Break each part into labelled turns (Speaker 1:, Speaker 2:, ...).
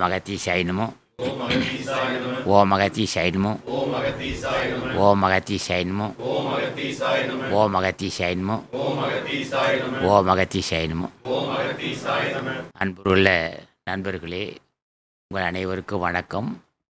Speaker 1: அகத்தீசாய நமோ ஓம் அகத்தீசாய நமோ ஓம் அகத்தீசாய நமோ ஓம் அகத்தீசாய நமோ ஓம் அகத்தீசாய நமோ. அன்புள்ள நண்பர்களே, உங்கள் அனைவருக்கும் வணக்கம்.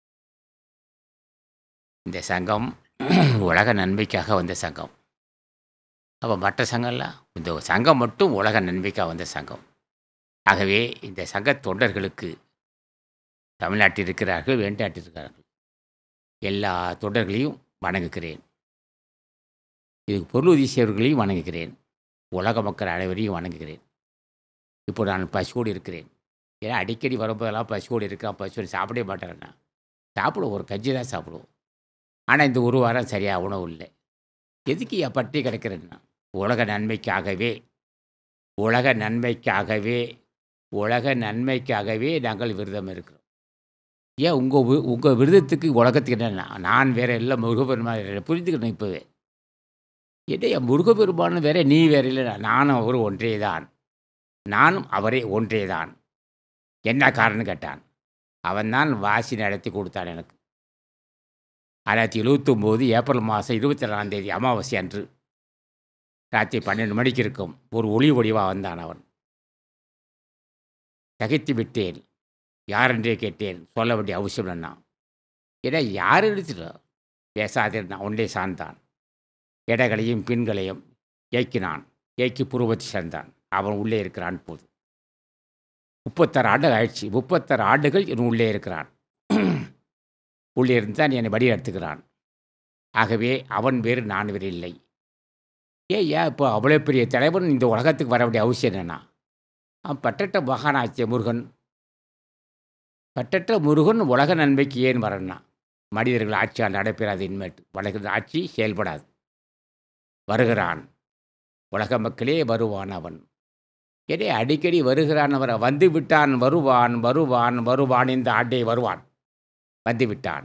Speaker 1: இந்த சங்கம் உலக நன்மைக்காக வந்த சங்கம். அப்போ மற்ற சங்கம்லாம் இந்த சங்கம் மட்டும் உலக நன்மைக்காக வந்த சங்கம். ஆகவே இந்த சங்க தொண்டர்களுக்கு தமிழ்நாட்டில் இருக்கிறார்கள், வெளிநாட்டில் இருக்கிறார்கள், எல்லா தொண்டர்களையும் வணங்குகிறேன். இதுக்கு பொருளுதவி செய்வர்களையும் வணங்குகிறேன். உலக மக்கள் அனைவரையும் வணங்குகிறேன். இப்போ நான் பசியோடு இருக்கிறேன். ஏன்னா அடிக்கடி வரும்போதெல்லாம் பசியோடு இருக்கிறான், பசியோடு சாப்பிடவே மாட்டேறேன்னா. சாப்பிடுவோம், ஒரு கஞ்சி தான் சாப்பிடுவோம். ஆனால் இந்த ஒரு வாரம் சரியாக உணவு இல்லை. எதுக்கு பட்டி கிடக்கிறேன்னா உலக நன்மைக்காகவே உலக நன்மைக்காகவே உலக நன்மைக்காகவே நாங்கள் விரதம் இருக்கிறோம். ஏன் உங்கள் விரதத்துக்கு உலகத்துக்கு என்ன? நான் வேற எல்லாம் முருகப்பெருமான் புரிஞ்சுக்கணும். இப்போவே என்ன முருகப்பெருமானு வேற, நீ வேற இல்லை, நானும் அவரும் ஒன்றே தான், நானும் அவரே ஒன்றே தான். என்ன காரணம் கேட்டான். அவன் தான் வாசி நடத்தி கொடுத்தான் எனக்கு. 1979 ஏப்ரல் மாதம் 22ஆம் தேதி அமாவாசை அன்று ராத்திரி 12 மணிக்கு இருக்கும் ஒரு ஒளி ஒளிவாக வந்தான் அவன். தகைத்து விட்டேன். யாரென்றே கேட்டேன். சொல்ல வேண்டிய அவசியம் என்ன? ஏன்னா யார் எடுத்துட்டு பேசாதிருந்தான். ஒன்றே சார்ந்தான். இடங்களையும் பின்களையும் ஏக்கினான். ஏக்கி புருவத்தை சேர்ந்தான். அவன் உள்ளே இருக்கிறான். போது 36 ஆண்டுகள் ஆயிடுச்சு. 36 ஆண்டுகள் இவன் உள்ளே இருக்கிறான். உள்ளே இருந்தான். என்னை வழி நடத்துகிறான். ஆகவே அவன் வேறு, நான் வேறு இல்லை. ஏன் இப்போ அவ்வளோ பெரிய தலைவன் இந்த உலகத்துக்கு வர வேண்டிய அவசியம் என்னென்னா, அவன் பட்டற்ற மகானாச்சிய முருகன். பட்டற்ற முருகன் உலக நன்மைக்கு ஏன் வரணும்னா, மனிதர்கள் ஆட்சியால் நடைபெறாது. இன்மேட்டு வளர்கிற ஆட்சி செயல்படாது. வருகிறான். உலக மக்களே வருவான் அவன். ஏதே அடிக்கடி வருகிறான். அவரை வந்து விட்டான். வருவான் வருவான் வருவான். இந்த ஆண்டே வருவான். வந்து விட்டான்.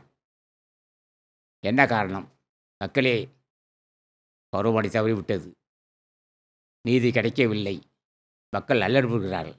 Speaker 1: என்ன காரணம்? மக்களே, பருவமழை தவறிவிட்டது. நீதி கிடைக்கவில்லை. மக்கள் அல்லற்படுகிறார்கள்.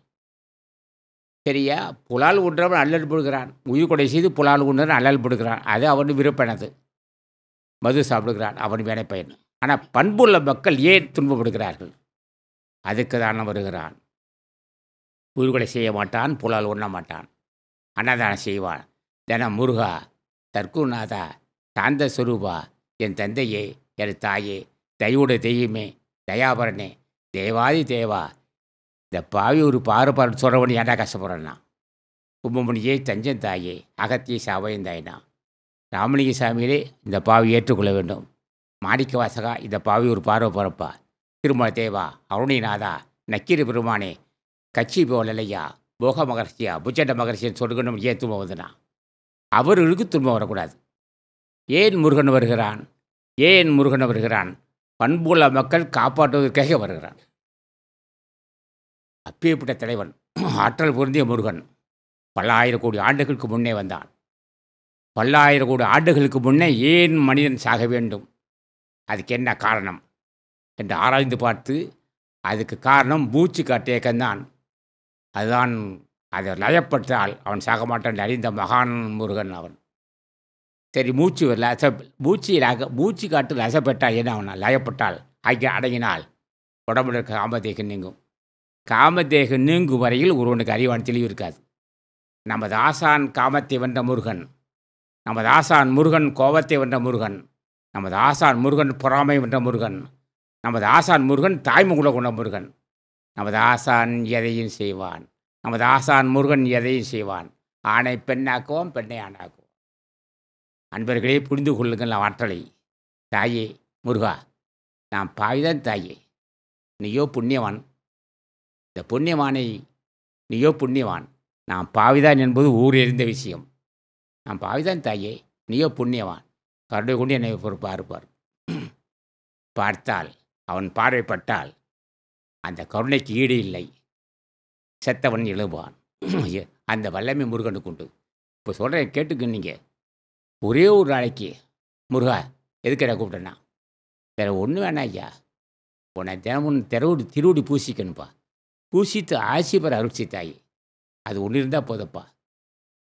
Speaker 1: சரியா? புலால் உன்றவன் அல்லற்படுகிறான். உயிர் கொடை செய்து புலால் உன்றவன் அல்லற்படுகிறான். அது அவனு விருப்பனது. மது சாப்பிடுகிறான். அவன் வேலை பயன். ஆனால் பண்புள்ள மக்கள் ஏன் துன்பப்படுகிறார்கள்? அதுக்கு தானே வருகிறான். உயிர் கொடை செய்ய மாட்டான். புலால் உண்ண மாட்டான். அன்னதானம் செய்வான். தினம் முருகா, தற்குநாதா, சாந்த சுரூபா, என் தந்தையே, என் தாயே, தயவுட தெய்வமே, தயாபரனே, தேவாதி தேவா, இந்த பாவி ஒரு பாறுபாடு சொல்கிறவன் ஏன்டா கஷ்டப்படுறேன்னா, கும்பமணியே, தஞ்சன் தாயே, அகத்திய சாவையும் தாயினா, ராமலிங்க சாமியிலே இந்த பாவி ஏற்றுக்கொள்ள வேண்டும். மாணிக்க வாசகா, இந்த பாவி ஒரு பார்வை பிறப்பா, திருமல தேவா, அருணிநாதா, நக்கீர பெருமானே, கட்சி போலையா, போக மகர்ஷியா, புச்சண்ட மகர்ஷின்னு சொல்லுகணும். ஏன் துன்பம் வந்துனா? அவர்களுக்கு துன்பம் வரக்கூடாது. ஏன் முருகன் வருகிறான்? ஏன் முருகன் வருகிறான்? பண்புள்ள மக்கள் காப்பாற்றுவதற்காக வருகிறான். அப்பேற்பட்ட தலைவன், ஆற்றல் பொருந்திய முருகன் பல்லாயிரம் கோடி ஆண்டுகளுக்கு முன்னே வந்தான். பல்லாயிரம் கோடி ஆண்டுகளுக்கு முன்னே ஏன் மனிதன் சாக வேண்டும்? அதுக்கு என்ன காரணம் என்று ஆராய்ந்து பார்த்து, அதுக்கு காரணம் மூச்சு காட்டேக்கந்தான். அதுதான். அதை லயப்பட்டால் அவன் சாக மாட்டான் அறிந்த மகான் முருகன் அவன். சரி, மூச்சு காட்டு லசப்பட்டால் என்ன அவனா? லயப்பட்டால் அடங்கினால் உடம்புல இருக்க காமதேகம் நீங்கும். காமதேகம் நீங்கும் வரையில் ஒருவனுக்கு அறிவான் தெளிவு இருக்காது. நமது ஆசான் காமத்தை வென்ற முருகன். நமது ஆசான் முருகன் கோபத்தை வென்ற முருகன். நமது ஆசான் முருகன் பொறாமை வென்ற முருகன். நமது ஆசான் முருகன் தாய்முகுல கொண்ட முருகன். நமது ஆசான் எதையும் செய்வான். நமது ஆசான் முருகன் எதையும் செய்வான். ஆணை பெண்ணாக்குவான், பெண்ணை ஆணாக்குவான். அன்பர்களே, புரிந்து கொள்ளுங்கள் ஆற்றலை. தாயே முருகா, நான் பாவிதான் தாயே. நீயோ புண்ணியவான். இந்த புண்ணியவானை நீயோ புண்ணியவான். நான் பாவிதான் என்பது ஊரெறிந்த விஷயம். நான் பாவிதான் தாயே, நீயோ புண்ணியவான். கருணை கொண்டு என்னை பார்ப்பார். பார்த்தால், அவன் பார்வைப்பட்டால் அந்த கருணைக்கு ஈடு இல்லை. செத்தவன் எழுவான். அந்த வல்லமை முருகனுக்கு உண்டு. இப்போ சொல்கிறேன், கேட்டுக்கு. நீங்கள் ஒரே ஒரு நாளைக்கு முருகா எதுக்கு என்ன கூப்பிட்டேன்னா, வேறு ஒன்றும் வேணாம் ஐயா, உன்னை தினமும் திருவடி பூசிக்கணுப்பா. பூசித்து ஆசி பெற அருட்சி தாயி. அது ஒன்று இருந்தால் போதப்பா.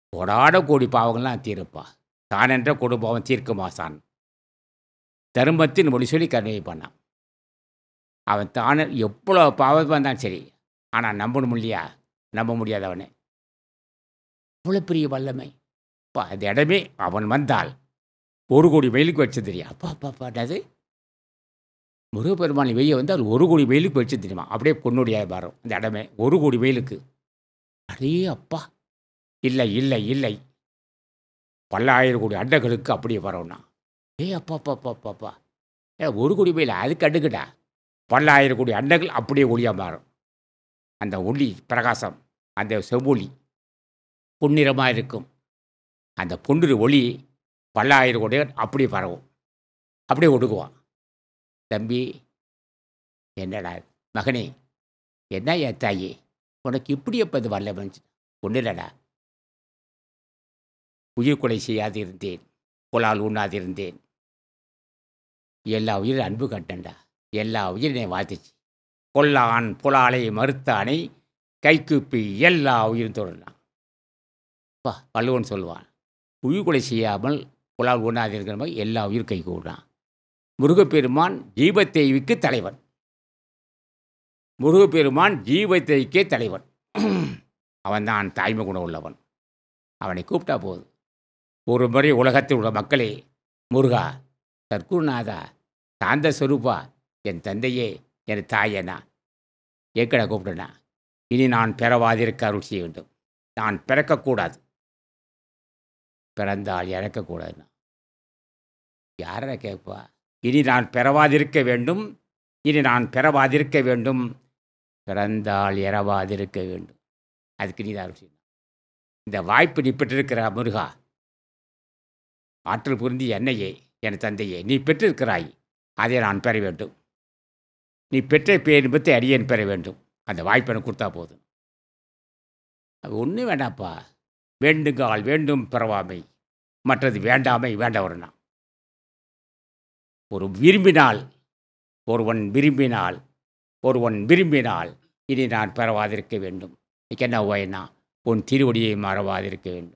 Speaker 1: கோடான கோடி பாவங்கள்லாம் தீருப்பா. தானென்ற கொடுபாவம் தீர்க்குமாசான். தர்மத்தின் மொழி சொல்லி கருணை பண்ணான். அவன் தானே எவ்வளோ பாவம் வந்தாலும் சரி. ஆனால் நம்பணும் இல்லையா? நம்ப முடியாது அவனை. அவ்வளோ பெரிய வல்லமை. அப்பா அந்த இடமே அவன் வந்தால் 1,00,00,000 மைலுக்கு வச்சு தெரியும். அப்பா அப்பா பாட்டாது முருகப்பெருமான் வெய்ய வந்து அது 1,00,00,000 மைலுக்கு வச்சு தெரியுமா? அப்படியே பொண்ணுடைய வரும் அந்த இடமே 1,00,00,000 மைலுக்கு. அடே அப்பா! இல்லை இல்லை இல்லை. பல்லாயிரம் கோடி அண்டங்களுக்கு அப்படியே வரோம்னா. அப்பா அப்பா அப்பா அப்பா அப்பா 1,00,00,000 மைல் அதுக்கு அடுக்குடா. பல்லாயிரம் கோடி அண்டங்கள் அப்படியே ஒளியாக மாறும். அந்த ஒளி பிரகாசம், அந்த செவ்வொளி பொன்னிறமாக இருக்கும். அந்த பொன்னிற ஒளி பல்லாயிரம் கோடி அப்படியே பரவும். அப்படியே ஒடுக்குவான். தம்பி என்னடா மகனே, என்ன என் தாயே உனக்கு இப்படி எப்போ இது வரலன்னு? ஒன்றும் இல்லடா, உயிர் கொலை செய்யாதிருந்தேன், புலால் உண்ணாதிருந்தேன், எல்லா உயிரும் அன்பு கட்டண்டா, எல்லா உயிரினை வாழ்த்துச்சு. கொல்லான் புலாலை மறுத்தானை கைக்குப்பி எல்லா உயிரும் தொடர்ந்தான். பா வள்ளுவன் சொல்லுவான், உயிர் கொலை செய்யாமல் புலால் உண்ணாதிருக்கிற மாதிரி எல்லா உயிர் கை கூடுறான். முருகப்பெருமான் ஜீவத்தேவிக்கு தலைவன். முருகப்பெருமான் ஜீவத்தேவிக்கே தலைவன். அவன்தான் தாய்மை குணம் உள்ளவன். அவனை கூப்பிட்டா போது ஒரு முறை உலகத்தில் உள்ள மக்களே, முருகா, சர்க்குருநாதா, சாந்த ஸ்வரூபா, என் தந்தையே, என் தாயனா, ஏக்கடா கூப்பிட்டனா, இனி நான் பிறவாதிருக்க அருள் செய்ய வேண்டும். நான் பிறக்கக்கூடாது, பிறந்தால் இறக்கக்கூடாதுன்னா யாரை கேட்பா? இனி நான் பிறவாதிருக்க வேண்டும், இனி நான் பிறவாதிருக்க வேண்டும், பிறந்தால் இறவாதிருக்க வேண்டும். அதுக்கு நீ தான் அருள் செய்யணும். இந்த வாய்ப்பு நீ பெற்றிருக்கிற முருகா, ஆற்றல் புரிந்தி என்னையே, என் தந்தையே, நீ பெற்றிருக்கிறாய், அதை நான் பெற வேண்டும். நீ பெற்ற பேரின்பத்தை அடியேன் பெற வேண்டும். அந்த வாய்ப்பை எனக்கு கொடுத்தா போதும். அது ஒன்றும் வேண்டாம்ப்பா. வேண்டுங்கால் வேண்டும் பிறவாமை, மற்றது வேண்டாமை வேண்டவர்னா. ஒருவன் விரும்பினால் இனி நான் பெறவாதிருக்க வேண்டும். இன்னைக்கு என்ன ஓயனா, உன் திருவடியை மறவாதிருக்க வேண்டும்.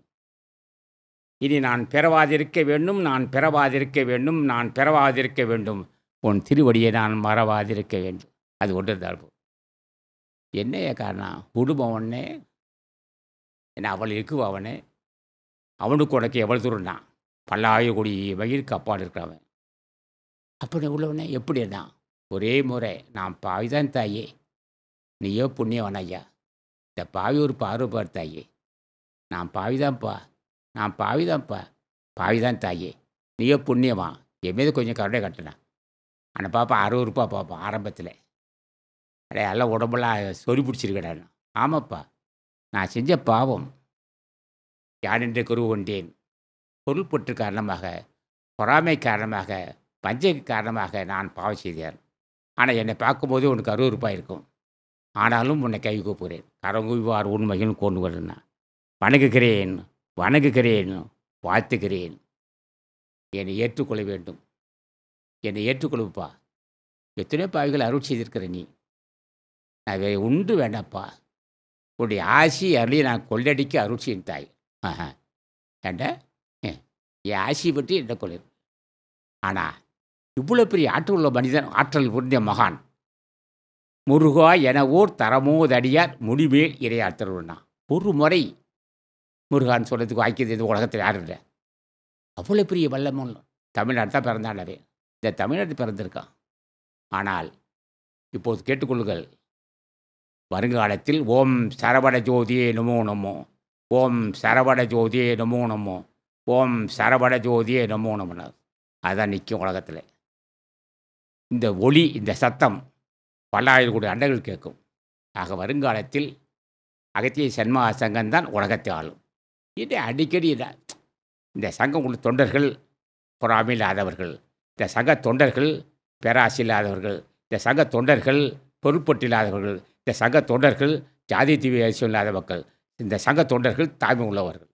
Speaker 1: இனி நான் பிறவாதிருக்க வேண்டும், நான் பிறவாதிருக்க வேண்டும், நான் பிறவாதிருக்க வேண்டும், உன் திருவடியை நான் மறவாதிருக்க வேண்டும். அது ஒன்று இருந்தால் போதும். என்னைய காரணம்? குடும்பம் ஒன்னே, என்ன அவள் இருக்குவா அவனே, அவனுக்கு உனக்கு எவ்வளோ தூரம்னா பல்லாயிரம் கோடி மயிருக்கு அப்பால் இருக்கிறவன். அப்படி உள்ளவனே எப்படின்னா, ஒரே முறை நான் பாவிதான் தாயே, நீயோ புண்ணியவன் ஐயா, இந்த பாவி ஒரு பார்வைப்பார் தாயே, நான் பாவிதான்ப்பா, நான் பாவிதான் தாயே, நீயோ புண்ணியமா, என் மீது கொஞ்சம் கருணை கட்டினேன். ஆனால் பாப்பா 60 ரூபா பார்ப்போம் ஆரம்பத்தில். அடே எல்லாம் உடம்பெல்லாம் சொறி பிடிச்சிருக்கடான்னு. ஆமாப்பா, நான் செஞ்ச பாவம் யானென்று குரு கொண்டேன். பொருள்பற்று காரணமாக, பொறாமை காரணமாக, பஞ்சை காரணமாக நான் பாவம் செய்தேன். ஆனால் என்னை பார்க்கும்போது உனக்கு 60 ரூபாய் இருக்கும். ஆனாலும் உன்னை கை கூப்புகிறேன். கரங்குவார் உண்மைகள் கொண்டு வரேன்னா வணங்குகிறேன், வாழ்த்துகிறேன். என்னை ஏற்றுக்கொள்ள வேண்டும். என்னை ஏற்றுக்கொள்ளுப்பா. எத்தனையோ பாவிகள் அருள் செய்திருக்கிற நீ. நான் வேறு ஒன்று வேண்டாம்ப்பா. உன்னுடைய ஆசி அருளி நான் கொள்ளடிக்க அருள் செய்யும் தாய். ஏண்டா என் ஆசி பற்றி என்ன கொள்ளு. ஆனால் இவ்வளோ பெரிய ஆற்றல் உள்ள மனிதன், ஆற்றல் புரிந்த மகான் முருகா என ஓர் தரமோதடியார் முடிமேல் இறையார் தருவனா. ஒரு முறை முருகான்னு சொல்கிறதுக்கு வாய்க்கிறது இந்த உலகத்தில் யாரும் இல்லை. அவ்வளோ பெரிய வல்லமும் தமிழ்நாடு தான் பிறந்தாண்டவே. இந்த தமிழ்நாடு பிறந்திருக்கான். ஆனால் இப்போது கேட்டுக்கொள்ளுங்கள், வருங்காலத்தில் ஓம் சரவண ஜோதியே நமோ நமோ, ஓம் சரவண ஜோதியே நமோ நமோ, ஓம் சரவண ஜோதியே நமோ நமோ. அதுதான் நிற்கும் உலகத்தில். இந்த ஒளி, இந்த சத்தம் பல்லாயிரம் கோடி அண்டங்கள் கேட்கும். ஆக வருங்காலத்தில் அகத்திய சன்மா சங்கம்தான் உலகத்தை ஆளும். இது அடிக்கடி இந்த சங்கம் உள்ள தொண்டர்கள் பொறாமை இல்லாதவர்கள், இந்த சங்க தொண்டர்கள் பேராசை இல்லாதவர்கள், இந்த சங்க தொண்டர்கள் பொருட்பட்டு இல்லாதவர்கள், இந்த சங்க தொண்டர்கள் ஜாதி தீவிரம் இல்லாத மக்கள், இந்த சங்க தொண்டர்கள் தாய்மை உள்ளவர்கள்.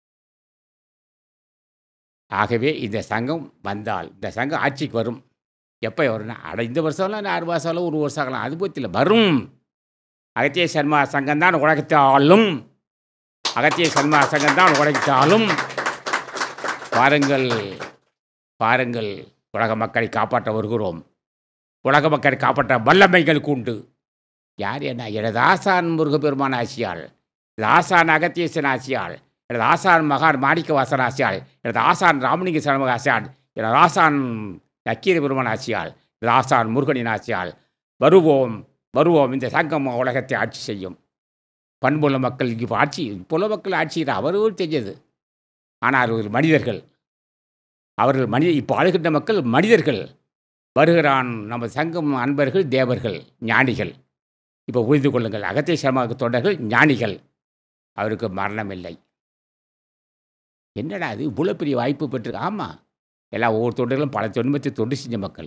Speaker 1: ஆகவே இந்த சங்கம் வந்தால், இந்த சங்கம் ஆட்சிக்கு வரும். எப்போ வரும்னா, இந்த வருஷம்லாம் 6 மாதம் 1 வருஷம் ஆகலாம், அது பற்றி இல்லை, வரும். அகத்திய சர்மா சங்கம் தான் உலகத்தை ஆளும். அகத்திய சன்மா சங்கம் தான் உழைத்தாலும் பாருங்கள் பாருங்கள், உலக மக்களை காப்பாற்ற வருகிறோம். உலக மக்களை காப்பாற்ற வல்லமைகளுக்கு உண்டு. யார் என்ன? எனது ஆசான் முருகப்பெருமான் ஆசியால், எனது ஆசான் அகத்தியேசன் ஆசியால், எனது ஆசான் மகான் மாணிக்கவாசன் ஆசியால், எனது ஆசான் ராமலிங்க சண்முக ஆசியால், எனது ஆசான் நக்கீர பெருமான் ஆசியால், எனது ஆசான் முருகனின் ஆசியால் வருவோம் வருவோம். இந்த சங்கம் உலகத்தை ஆட்சி செய்யும். பண்புள்ள மக்கள் இப்போ ஆட்சி, புல மக்கள் ஆட்சி அவர்கள் தெரிஞ்சது. ஆனால் அவர்கள் மனிதர்கள், அவர்கள் இப்போ ஆளுகின்ற மக்கள் மனிதர்கள். வருகிறான் நம்ம சங்கம் அன்பர்கள், தேவர்கள், ஞானிகள். இப்போ புரிந்து கொள்ளுங்கள், அகத்திய சன்மாக தொண்டர்கள் ஞானிகள். அவருக்கு மரணம் இல்லை. என்னடா அது இவ்வளோ பெரிய வாய்ப்பு பெற்று? ஆமாம், எல்லாம் ஒவ்வொரு தொண்டர்களும் பல தொன்மத்தை தொண்டு செஞ்ச மக்கள்.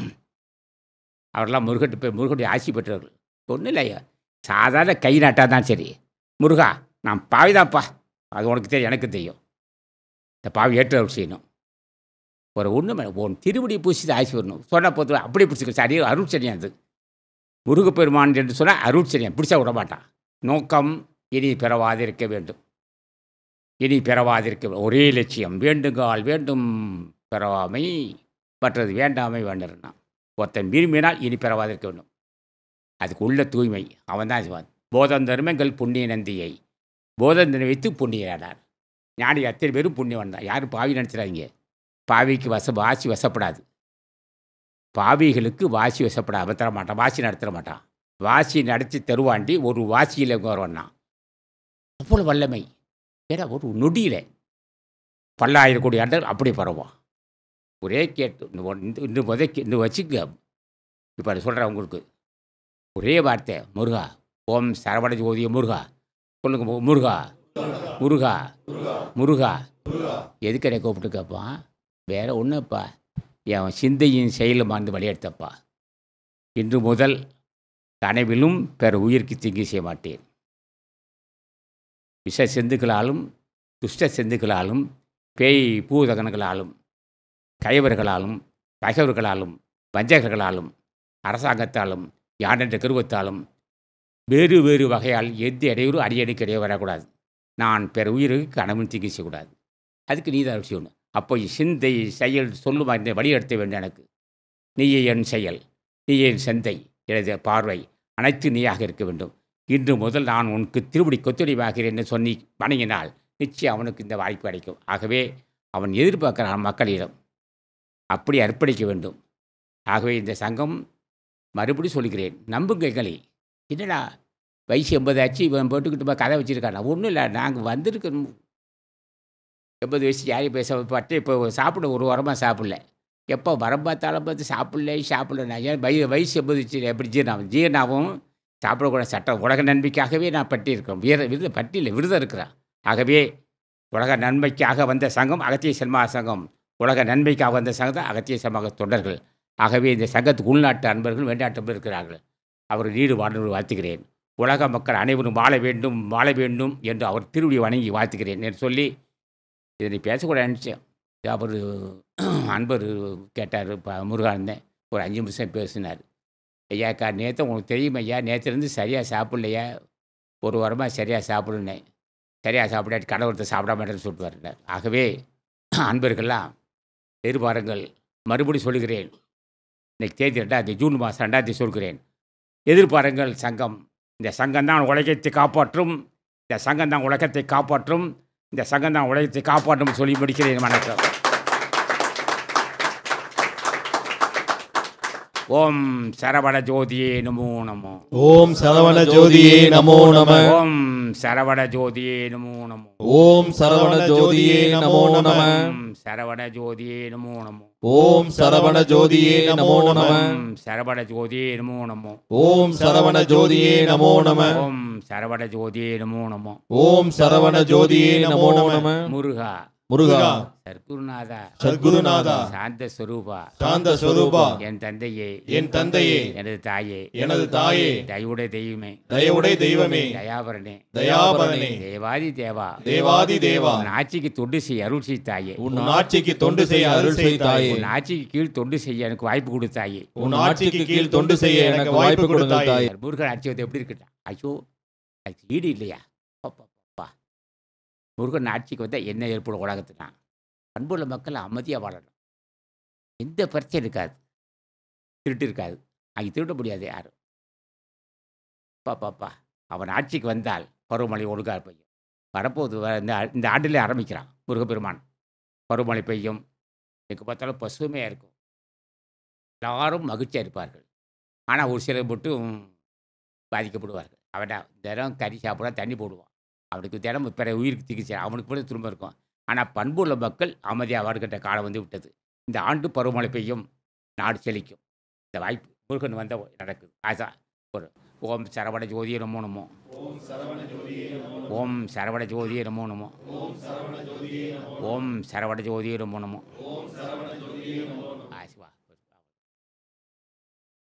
Speaker 1: அவரெல்லாம் முருகனுடைய ஆட்சி பெற்றவர்கள். ஒன்றும் இல்லையா, சாதாரண கை நாட்டாக தான் சரி, முருகா நான் பாவிதான்ப்பா, அது உனக்கு தெரியும், எனக்கு தெரியும், இந்த பாவி ஏற்று அருள் செய்யணும். ஒரு ஒன்றுமே உன் திருவடி பூசி ஆட்சி வரணும் சொன்னால் போது அப்படி பிடிச்சிக்க. சரி, அருள் சரியான். அது முருகப்பெருமான் என்று சொன்னால் அருள் சரியான், பிடிச்சா விட மாட்டான். நோக்கம் இனி பெறவாதிருக்க வேண்டும், இனி பெறவாதிருக்க ஒரே லட்சியம். வேண்டுங்கால் வேண்டும் பெறவாமை, மற்றது வேண்டாமை வேண்டும்னா. ஒருத்தன் விரும்பினால் இனி பெறவாதிருக்க வேண்டும். அதுக்கு உள்ள தூய்மை அவன் தான் செய்வான். போதம் தர்மங்கள் புண்ணிய நந்தியை போதந்தனை வைத்து புண்ணியனார். ஞானி அத்தனை பேரும் புண்ணியவன் தான். யாரும் பாவி நினச்சிடாதீங்க. பாவிக்கு வாசி வசப்படாது. பாவிகளுக்கு வாசி வசப்படாது. அவன் தர மாட்டான், வாசி நடத்த மாட்டான். வாசி நடத்தி தருவாண்டி ஒரு வாசியில் வருவான்னா அவ்வளோ வல்லமை. ஏன்னா ஒரு நொடியில் பல்லாயிரம் கோடி ஆண்டுகள் அப்படி பரவான். ஒரே கேட்டு இன்னும் வச்சுக்க. இப்போ அதை சொல்கிறேன் உங்களுக்கு. ஒரே வார்த்தை, முருகா, ஓம் சரவண ஜோதிய முருகா. சொல்லுங்க, முருகா முருகா முருகா. எதுக்கு என்னை கூப்பிட்டு கேட்பான்? வேற ஒன்றுப்பா, என் சிந்தையின் செயலும் மறந்து வழியெடுத்தப்பா. இன்று முதல் கனவிலும் பிற உயிருக்கு தீங்கு செய்ய மாட்டேன். விஷ செந்துக்களாலும் துஷ்ட செந்துக்களாலும் பேய் பூதகன்களாலும் கைவர்களாலும் பகைவர்களாலும் வஞ்சகர்களாலும் அரசாங்கத்தாலும் யானென்ற கருவத்தாலும் வேறு வேறு வகையால் எந்த இடையூறு அடியடிக்கு இடையே வரக்கூடாது. நான் பிற உயிருக்கு கனவும் தீங்கு செய்யக்கூடாது. அதுக்கு நீ தான் செய்யணும். அப்போ சிந்தை செயல் சொல்லும் இந்த வழிநடத்த வேண்டும். எனக்கு நீயே என் செயல், நீயே என் சிந்தை, எனது பார்வை அனைத்து நீயாக இருக்க வேண்டும். இன்று முதல் நான் உனக்கு திருப்படி கொத்துடைவாகிறேன் என்று சொல்லி வணங்கினால் நிச்சயம் அவனுக்கு இந்த வாய்ப்பு கிடைக்கும். ஆகவே அவன் எதிர்பார்க்கிறான் மக்களிடம். அப்படி அர்ப்பணிக்க வேண்டும். ஆகவே இந்த சங்கம் மறுபடி சொல்கிறேன், நம்புங்களை. என்னடா வயசு 80 ஆச்சு, இவன் போட்டுக்கிட்டு கதை வச்சுருக்கான். ஒன்றும் இல்லை, நாங்கள் வந்திருக்கணும் 80 வயசு யாரையும் பேச பட்டு இப்போ சாப்பிட ஒரு வாரமாக சாப்பிடல. எப்போ வரம் பார்த்தாலும் பார்த்து சாப்பிடல. ஏன் வயசு 80 வச்சு எப்படி ஜீரணாவும் சாப்பிடக்கூட சட்டம். உலக நன்மைக்காகவே நான் பட்டியிருக்கேன். விரதம் இருக்கிறேன். ஆகவே உலக நன்மைக்காக வந்த சங்கம் அகத்திய சன்மாக சங்கம். உலக நன்மைக்காக வந்த சங்கம் தான் அகத்திய சன்மாக தொண்டர்கள். ஆகவே இந்த சங்கத்துக்கு உள்நாட்டு அன்பர்கள் வெளிநாட்டு இருக்கிறார்கள். அவர் நீடு வாழ்ந்து வாழ்த்துகிறேன். உலக மக்கள் அனைவரும் வாழ வேண்டும் என்று அவர் திருவடி வணங்கி வாழ்த்துகிறேன் என்று சொல்லி இதை பேசக்கூட நினச்சேன். அவர் அன்பர் கேட்டார், முருகானந்தன் ஒரு 5 நிமிஷம் பேசினார். ஐயாக்கா, நேற்று உங்களுக்கு தெரியும் ஐயா, நேற்றுலேருந்து சரியாக சாப்பிட்லையா, ஒரு வாரமாக சரியாக சாப்பிடுனேன். சரியாக சாப்பிடாட்டி கடவுளத்தை சாப்பிட மாட்டேன்னு சொல்லிட்டு வர்றார். ஆகவே அன்பர்கள்லாம் எதிர்பாருங்கள். மறுபடி சொல்கிறேன், இன்றைக்கு தேதி 2 ஜூன் மாதம் 2 சொல்கிறேன். எதிர்பாருங்கள் சங்கம். இந்த சங்கம் தான் உலகத்தை காப்பாற்றும். இந்த சங்கம் தான் உலகத்தை காப்பாற்றும். இந்த சங்கம் தான் உலகத்தை காப்பாற்றும் சொல்லி முடிக்கிறேன். வணக்கம். ஓம் சரவண ஜோதியே நமோ நமோ.
Speaker 2: ஓம் சரவண ஜோதியே நமோ நம.
Speaker 1: ஓம் சரவண ஜோதியே நமோ நமோ.
Speaker 2: ஓம் சரவண ஜோதியே நமோ நம.
Speaker 1: சரவண ஜோதியே நமோ நமோ.
Speaker 2: ஓம் சரவண ஜோதியே நமோ நம.
Speaker 1: சரவண ஜோதியே நமோ நமோ.
Speaker 2: ஓம் சரவண ஜோதியே நமோ நம.
Speaker 1: ஓம் சரவண ஜோதியே நமோ நமோ.
Speaker 2: ஓம் சரவண ஜோதியே நமோ நம.
Speaker 1: முருகா
Speaker 2: முருகா
Speaker 1: சத்குருநாதா
Speaker 2: சத்குருநாதா
Speaker 1: சாந்த ஸ்வரூபா
Speaker 2: சாந்த ஸ்வரூபா
Speaker 1: என் தந்தையே எனது
Speaker 2: தாயே
Speaker 1: தயவுடைய தெய்வமே தயாபரணே தேவாதி தேவா உன் ஆட்சிக்கு தொண்டு செய்ய அருள் செய்தாயே.
Speaker 2: உன் ஆட்சிக்கு தொண்டு செய்ய அருள் செய்தாயே.
Speaker 1: உன் ஆட்சிக்கு கீழ் தொண்டு செய்ய எனக்கு வாய்ப்பு கொடுத்தாயே.
Speaker 2: உன் ஆட்சிக்கு கீழ் தொண்டு செய்ய எனக்கு வாய்ப்பு கொடுத்தாயே.
Speaker 1: முருகன் ஆட்சி வந்து எப்படி இருக்கட்டா? ஐயோ, அதுக்கு ஈடு இல்லையா? முருகன் ஆட்சிக்கு வந்தால் என்ன ஏற்படும் உலகத்துனா பண்புள்ள மக்கள் அமைதியாக வாழணும். எந்த பிரச்சனையும் இருக்காது. திருட்டு இருக்காது. அங்கே திருட முடியாது யாரும். பாப்பா அவன் ஆட்சிக்கு வந்தால் பருவமழை ஒழுங்காக பெய்யும். வரப்போது இந்த ஆண்டிலே ஆரம்பிக்கிறான் முருகப்பெருமான். பருவமழை பெய்யும். எங்கே பார்த்தாலும் பசுமையாக இருக்கும். எல்லாரும் மகிழ்ச்சியாக இருப்பார்கள். ஆனால் ஒரு சிலர் மட்டும் பாதிக்கப்படுவார்கள். அவன் தினம் கறி சாப்பிட தண்ணி போடுவான். அவனுக்கு தினம் பிற உயிருக்கு சிகிச்சை அவனுக்கு கூட திரும்ப இருக்கும். ஆனால் பண்புள்ள மக்கள் அமைதியாக வாழ்கின்ற காலம் வந்து விட்டது. இந்த ஆண்டு பருவமழை பெய்யும். நாடு செழிக்கும். இந்த வாய்ப்பு முருகன் வந்த நடக்குது. ஆசா ஒரு ஓம் சரவண ஜோதியே நமோ நமோ. ஓம் சரவண ஜோதியே நமோ நமோ. ஓம் சரவண ஜோதியே நமோ நமோ. ஆசிவா.